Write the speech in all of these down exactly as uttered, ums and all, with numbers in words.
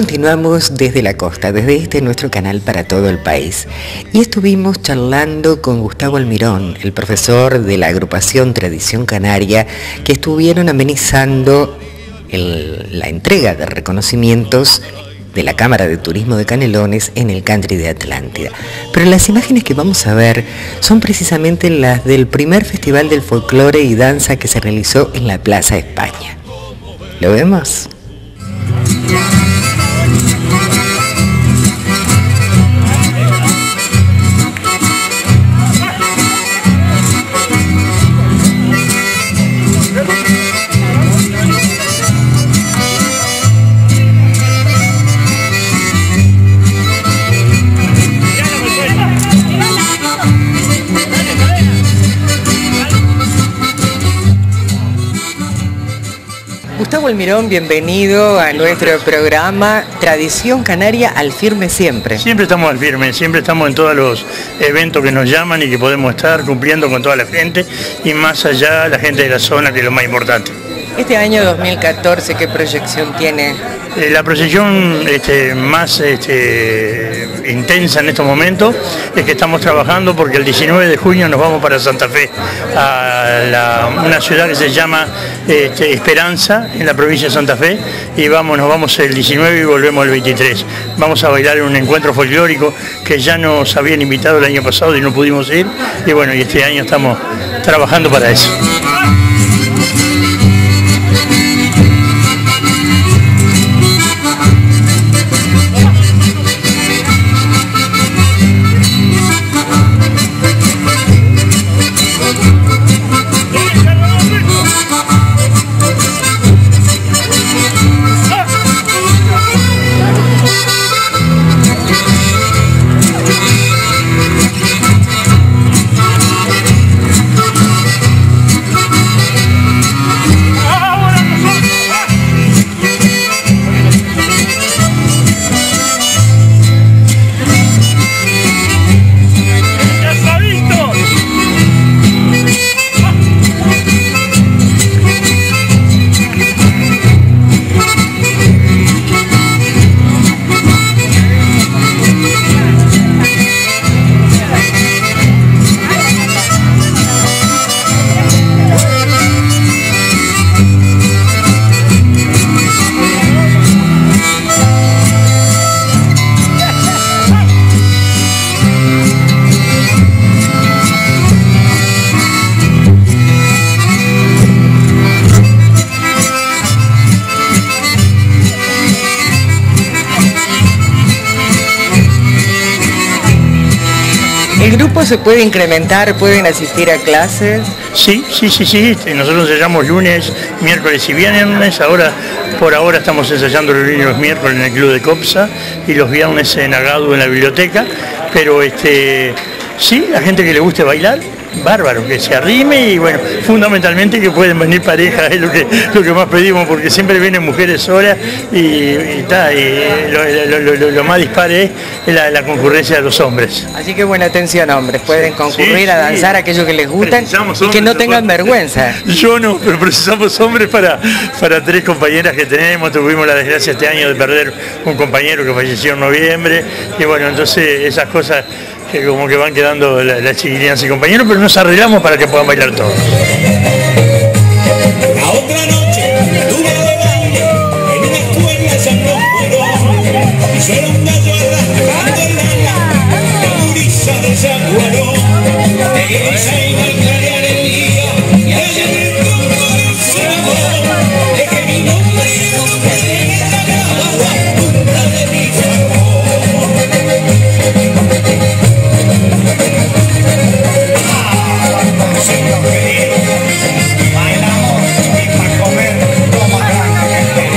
continuamos desde la costa, desde este nuestro canal para todo el país. Y estuvimos charlando con Gustavo Almirón, el profesor de la agrupación Tradición Canaria, que estuvieron amenizando el, la entrega de reconocimientos de la Cámara de Turismo de Canelones en el country de Atlántida. Pero las imágenes que vamos a ver son precisamente las del primer Festival del Folclore y Danza que se realizó en la Plaza España. ¿Lo vemos? Gustavo Almirón, bienvenido a nuestro programa Tradición Canaria al firme siempre. Siempre estamos al firme, siempre estamos en todos los eventos que nos llaman y que podemos estar cumpliendo con toda la gente y más allá la gente de la zona, que es lo más importante. Este año dos mil catorce, ¿qué proyección tiene? Eh, la proyección este, más este, intensa en estos momentos es que estamos trabajando porque el diecinueve de junio nos vamos para Santa Fe, a la, una ciudad que se llama este, Esperanza, en la provincia de Santa Fe, y vamos, nos vamos el diecinueve y volvemos el veintitrés. Vamos a bailar en un encuentro folclórico que ya nos habían invitado el año pasado y no pudimos ir, y bueno, y este año estamos trabajando para eso. ¿El grupo se puede incrementar? ¿Pueden asistir a clases? Sí, sí, sí, sí. Nosotros ensayamos lunes, miércoles y viernes. Ahora, por ahora estamos ensayando los lunes y los miércoles en el Club de Copsa y los viernes en Agado en la biblioteca. Pero este, sí, la gente que le guste bailar, bárbaro, que se arrime y bueno, fundamentalmente que pueden venir parejas, es lo que, lo que más pedimos, porque siempre vienen mujeres solas y, y, ta, y lo, lo, lo, lo más dispar es la, la concurrencia de los hombres. Así que buena atención, hombres, pueden concurrir sí, a danzar sí. aquellos que les gustan y que no tengan vergüenza. Yo no, pero precisamos hombres para, para tres compañeras que tenemos. Tuvimos la desgracia este año de perder un compañero que falleció en noviembre y bueno, entonces esas cosas que como que van quedando las la chiquilinas y compañeros, pero nos arreglamos para que puedan bailar todos. La otra noche tuve de baile en una escuela San Romero, y solo un gallo arrastrando el ala, la gurisa de San Juan, de esa iba al clarear el día, y allá en el tronco del cerro, dejé mi nombre y el nombre de la agua, punta de mi fuego. Bailamos y para comer lo más grande que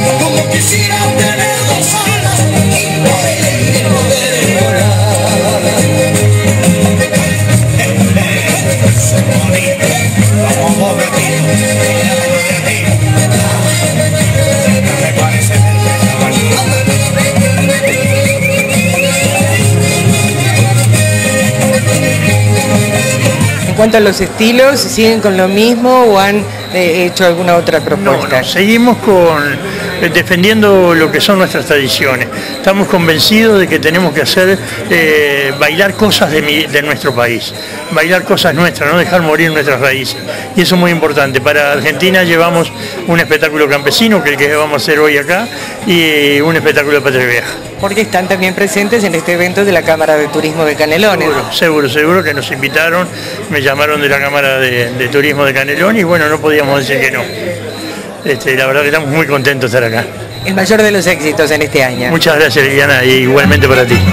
quisiera tener dos alas y poder poder volar. cuanto a los estilos, ¿siguen con lo mismo o han eh, hecho alguna otra propuesta? No, no, seguimos con, eh, defendiendo lo que son nuestras tradiciones. Estamos convencidos de que tenemos que hacer, eh, bailar cosas de, mi, de nuestro país, bailar cosas nuestras, no dejar morir nuestras raíces. Y eso es muy importante. Para Argentina llevamos un espectáculo campesino, que es el que vamos a hacer hoy acá, y un espectáculo de Patria Vieja. Porque están también presentes en este evento de la Cámara de Turismo de Canelones. Seguro, seguro, seguro que nos invitaron, me llamaron de la Cámara de, de Turismo de Canelones y bueno, no podíamos decir que no. Este, la verdad que estamos muy contentos de estar acá. El mayor de los éxitos en este año. Muchas gracias, Liliana, y igualmente para ti.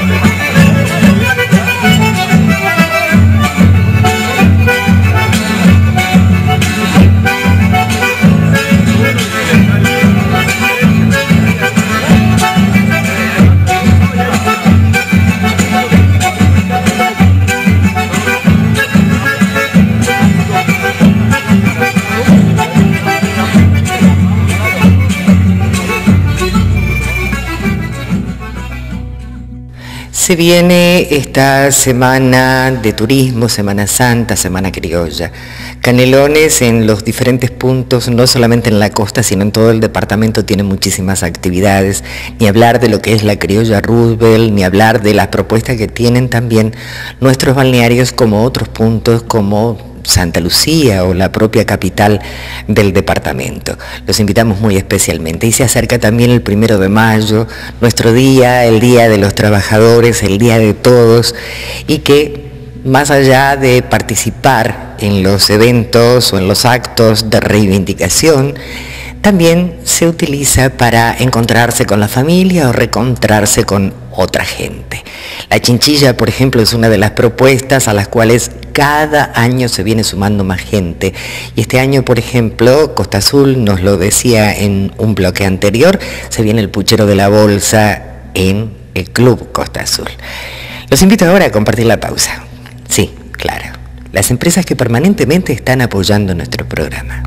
Se viene esta semana de turismo, Semana Santa, Semana Criolla. Canelones en los diferentes puntos, no solamente en la costa, sino en todo el departamento, tiene muchísimas actividades. Ni hablar de lo que es la criolla Roosevelt, ni hablar de las propuestas que tienen también nuestros balnearios como otros puntos, como Santa Lucía o la propia capital del departamento. Los invitamos muy especialmente. Y se acerca también el primero de mayo, nuestro día, el Día de los Trabajadores, el Día de Todos, y que más allá de participar en los eventos o en los actos de reivindicación, también se utiliza para encontrarse con la familia o reencontrarse con otra gente. La chinchilla, por ejemplo, es una de las propuestas a las cuales cada año se viene sumando más gente. Y este año, por ejemplo, Costa Azul nos lo decía en un bloque anterior, se viene el puchero de la bolsa en el Club Costa Azul. Los invito ahora a compartir la pausa. Sí, claro, las empresas que permanentemente están apoyando nuestro programa.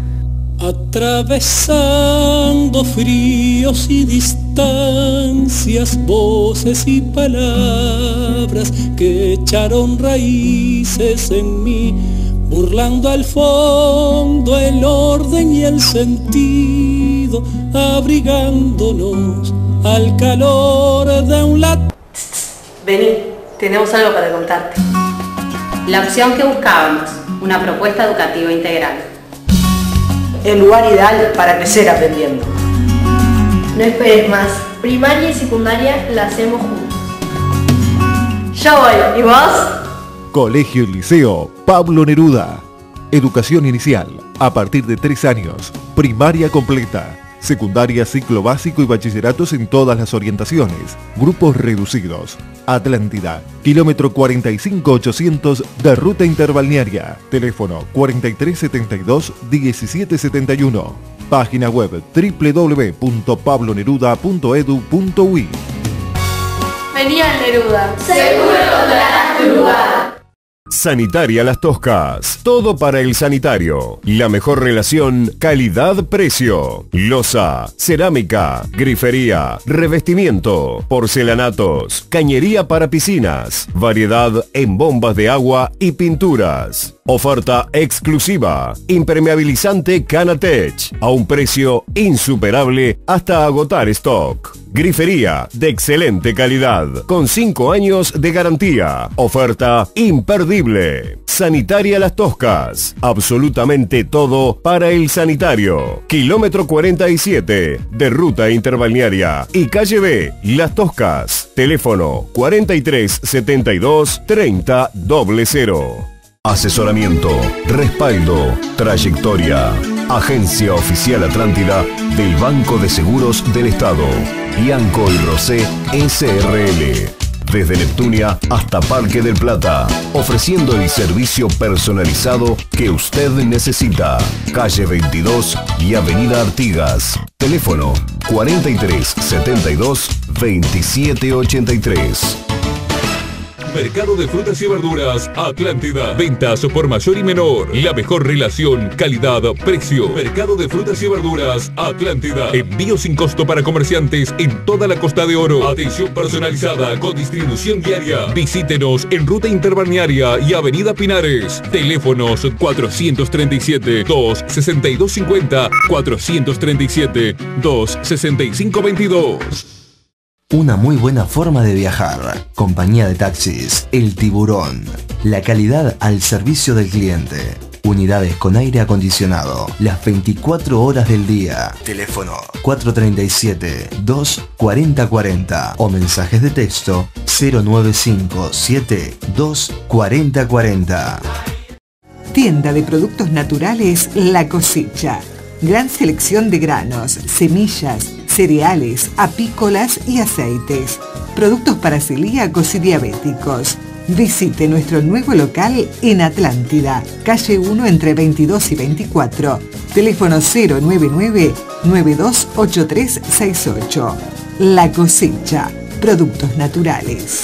Atravesando fríos y distancias, voces y palabras que echaron raíces en mí, burlando al fondo el orden y el sentido, abrigándonos al calor de un lat... Vení, tenemos algo para contarte. La opción que buscábamos, una propuesta educativa integral. El lugar ideal para crecer aprendiendo. No esperes más. Primaria y secundaria la hacemos juntos. Yo voy. ¿Y vos? Colegio y Liceo Pablo Neruda. Educación inicial a partir de tres años. Primaria completa. Secundaria, ciclo básico y bachilleratos en todas las orientaciones. Grupos reducidos. Atlántida, kilómetro cuarenta y cinco ochocientos de ruta interbalnearia. Teléfono cuarenta y tres setenta y dos diecisiete setenta y uno. Página web doble u doble u doble u punto pablo neruda punto edu punto uy. Vení al Neruda. Seguro encontrarás tu lugar. Sanitaria Las Toscas, todo para el sanitario. La mejor relación calidad-precio. Loza, cerámica, grifería, revestimiento, porcelanatos, cañería para piscinas, variedad en bombas de agua y pinturas. Oferta exclusiva, impermeabilizante Canatech, a un precio insuperable hasta agotar stock. Grifería de excelente calidad, con cinco años de garantía. Oferta imperdible. Sanitaria Las Toscas, absolutamente todo para el sanitario. Kilómetro cuarenta y siete de ruta interbalnearia y calle B, Las Toscas. Teléfono cuarenta y tres setenta y dos treinta cero cero. Asesoramiento, respaldo, trayectoria. Agencia Oficial Atlántida del Banco de Seguros del Estado. Bianco y Rosé S R L. Desde Neptunia hasta Parque del Plata, ofreciendo el servicio personalizado que usted necesita. Calle veintidós y Avenida Artigas. Teléfono cuarenta y tres setenta y dos veintisiete ochenta y tres. Mercado de frutas y verduras Atlántida. Ventas por mayor y menor. La mejor relación calidad-precio. Mercado de frutas y verduras Atlántida. Envío sin costo para comerciantes en toda la Costa de Oro. Atención personalizada con distribución diaria. Visítenos en Ruta Interbalnearia y Avenida Pinares. Teléfonos cuatrocientos treinta y siete, doscientos sesenta y dos cincuenta, cuatrocientos treinta y siete, doscientos sesenta y cinco veintidós. Una muy buena forma de viajar. Compañía de taxis El Tiburón. La calidad al servicio del cliente. Unidades con aire acondicionado las veinticuatro horas del día. Teléfono cuatrocientos treinta y siete, doscientos cuarenta cuarenta o mensajes de texto cero nueve cinco siete, doscientos cuarenta cuarenta. Tienda de productos naturales La Cosecha. Gran selección de granos, semillas, cereales, apícolas y aceites. Productos para celíacos y diabéticos. Visite nuestro nuevo local en Atlántida, calle uno entre veintidós y veinticuatro. Teléfono cero nueve nueve, nueve dos ocho tres seis ocho. La Cosecha. Productos naturales.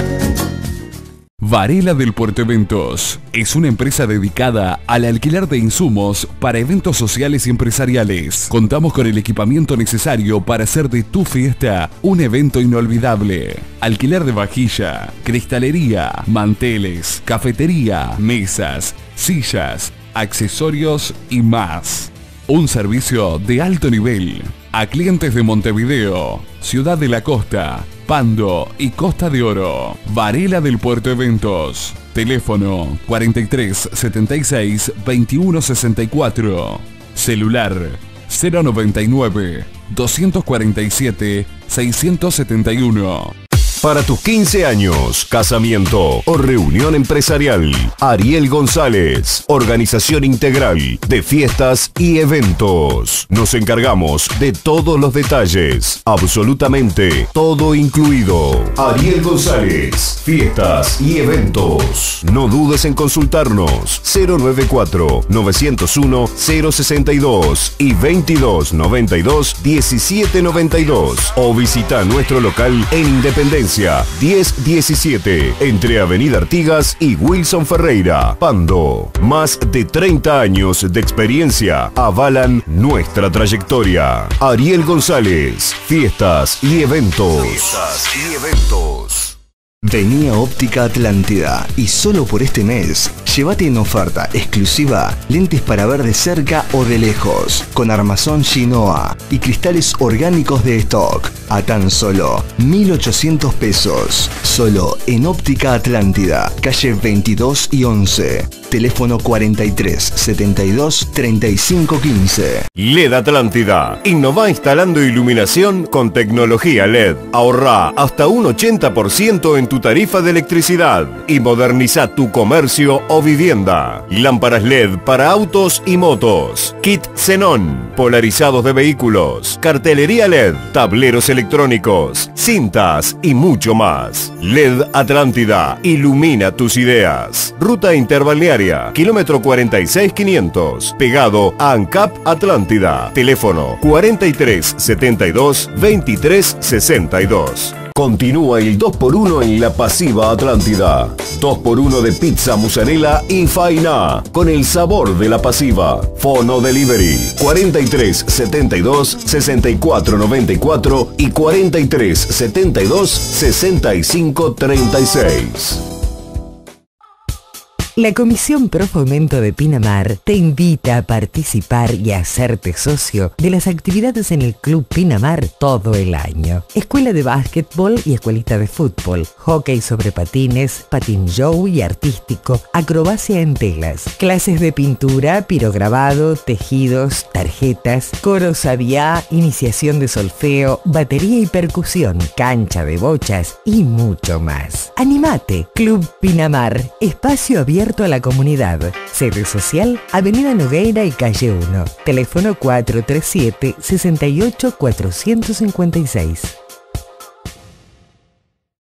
Varela del Puerto Eventos es una empresa dedicada al alquiler de insumos para eventos sociales y empresariales. Contamos con el equipamiento necesario para hacer de tu fiesta un evento inolvidable. Alquiler de vajilla, cristalería, manteles, cafetería, mesas, sillas, accesorios y más. Un servicio de alto nivel a clientes de Montevideo, Ciudad de la Costa, Pando y Costa de Oro. Varela del Puerto Eventos. Teléfono cuarenta y tres setenta y seis veintiuno sesenta y cuatro. Celular cero noventa y nueve, doscientos cuarenta y siete, seiscientos setenta y uno. Para tus quince años, casamiento o reunión empresarial, Ariel González, organización integral de fiestas y eventos. Nos encargamos de todos los detalles, absolutamente todo incluido. Ariel González, fiestas y eventos. No dudes en consultarnos cero noventa y cuatro, novecientos uno, cero sesenta y dos y veintidós noventa y dos, diecisiete noventa y dos o visita nuestro local en Independencia diez diecisiete, entre Avenida Artigas y Wilson Ferreira, Pando. Más de treinta años de experiencia avalan nuestra trayectoria. Ariel González, fiestas y eventos. Fiestas y eventos. Vení a Óptica Atlántida y solo por este mes, llévate en oferta exclusiva lentes para ver de cerca o de lejos, con armazón Shinoa y cristales orgánicos de stock, a tan solo mil ochocientos pesos. Solo en Óptica Atlántida, calle veintidós y once. Teléfono cuarenta y tres setenta y dos treinta y cinco quince. L E D Atlántida. Innova instalando iluminación con tecnología L E D. Ahorrá hasta un ochenta por ciento en tu tarifa de electricidad y moderniza tu comercio o vivienda. Lámparas L E D para autos y motos. Kit xenón. Polarizados de vehículos. Cartelería L E D. Tableros electrónicos. Cintas y mucho más. L E D Atlántida. Ilumina tus ideas. Ruta Interbalnearia. Kilómetro cuarenta y seis quinientos, pegado a ANCAP Atlántida. Teléfono cuarenta y tres setenta y dos, veintitrés sesenta y dos. Continúa el dos por uno en la Pasiva Atlántida. dos por uno de pizza, mozzarella y faina, con el sabor de la Pasiva. Fono Delivery cuarenta y tres setenta y dos, sesenta y cuatro noventa y cuatro y cuarenta y tres setenta y dos, sesenta y cinco treinta y seis. La Comisión Pro Fomento de Pinamar te invita a participar y a hacerte socio de las actividades en el Club Pinamar todo el año. Escuela de básquetbol y escuelita de fútbol, hockey sobre patines, patín show y artístico, acrobacia en telas, clases de pintura, pirograbado, tejidos, tarjetas, coro sabiá, iniciación de solfeo, batería y percusión, cancha de bochas y mucho más. ¡Animate! Club Pinamar, espacio abierto a la comunidad. Sede social, Avenida Nogueira y Calle uno. Teléfono cuatro tres siete, seis ocho cuatro cinco seis.